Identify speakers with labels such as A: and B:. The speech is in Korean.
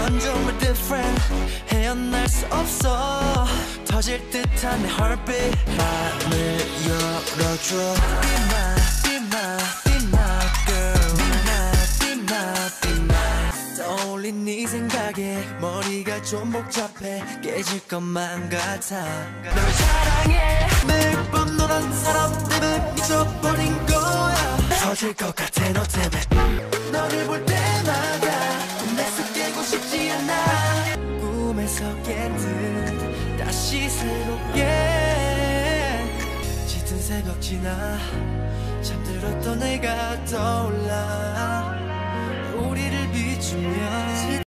A: 넌 정말 different. 헤어날 수 없어. 터질 듯한 내 heartbeat. 맘을 열어줘. Be my, be my, be my girl. Be my, be my, be my. 떠올린 네 생각에 머리가 좀 복잡해. 깨질 것만 같아. 널 사랑해. 매일 밤 넌 한 사람 때문에 미쳐버린 거야. 터질 것 같아 너 때문에. 너를 볼 때마다 꿈에서 깨고 싶지 않아. 꿈에서 깬 듯 다시 새롭게 짙은 새벽 지나 잠들었던 내가 떠올라. 우리를 비추며